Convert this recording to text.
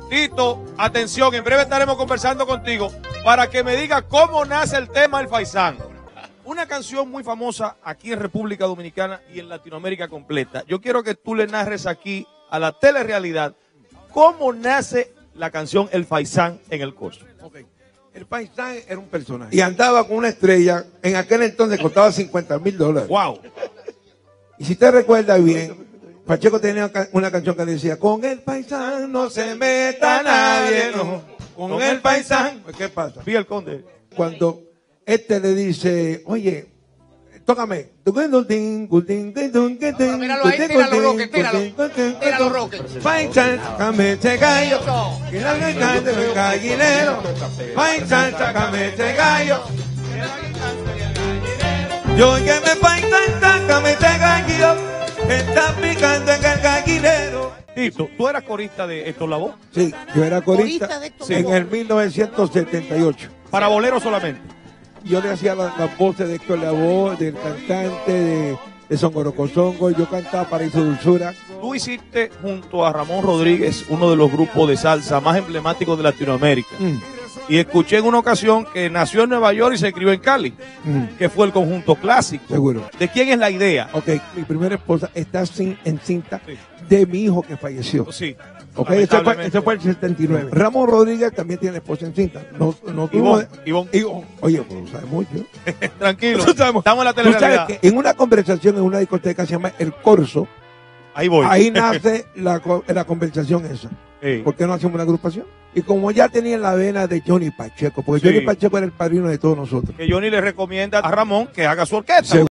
Tito, atención, en breve estaremos conversando contigo para que me diga cómo nace el tema El Faisán. Una canción muy famosa aquí en República Dominicana y en Latinoamérica completa. Yo quiero que tú le narres aquí a la telerealidad cómo nace la canción El Faisán en el Corso. Okay. El Faisán era un personaje y andaba con una estrella, en aquel entonces costaba $50,000. ¡Wow! Y si te recuerdas bien, Pacheco tenía una canción que decía: con el Faisán no se meta nadie, no. Con el Faisán. ¿Qué pasa? Vi el conde. Cuando este le dice: oye, tócame. Míralo ahí, tíralo, Roque, tíralo. Tíralo, Roque. Faisán, sácame ese gallo. Y la gallina del gallinero. Faisán, sácame ese gallo. Yo que me Faisán, sácame ese gallo. Está picando en el gallinero. Tito, ¿tú eras corista de Héctor Lavoe? Sí, yo era corista Corista de Héctor en Lavoe. el 1978. Para bolero solamente. Yo le hacía las voces de Héctor Lavoe, del cantante, de Songorocosongo. Yo cantaba Paraíso Dulzura. Tú hiciste junto a Ramón Rodríguez uno de los grupos de salsa más emblemáticos de Latinoamérica. Y escuché en una ocasión que nació en Nueva York y se crió en Cali, que fue el Conjunto Clásico. Seguro. ¿De quién es la idea? Ok, mi primera esposa está encinta Sí. de mi hijo que falleció. Sí. Ok, Lamentablemente. ese fue el 79. Ramón Rodríguez también tiene esposa encinta. No tuvo. Ivonne. Oye, pues lo sabe mucho. Tranquilo. Tú sabes- Estamos en la Tú sabes telerealidad. que en una conversación en una discoteca se llama El Corso, Ahí voy. ahí nace la conversación esa. Sí. ¿Por qué no hacemos una agrupación? Y como ya tenía la vena de Johnny Pacheco, porque Sí. Johnny Pacheco era el padrino de todos nosotros. Que Johnny le recomienda a Ramón que haga su orquesta.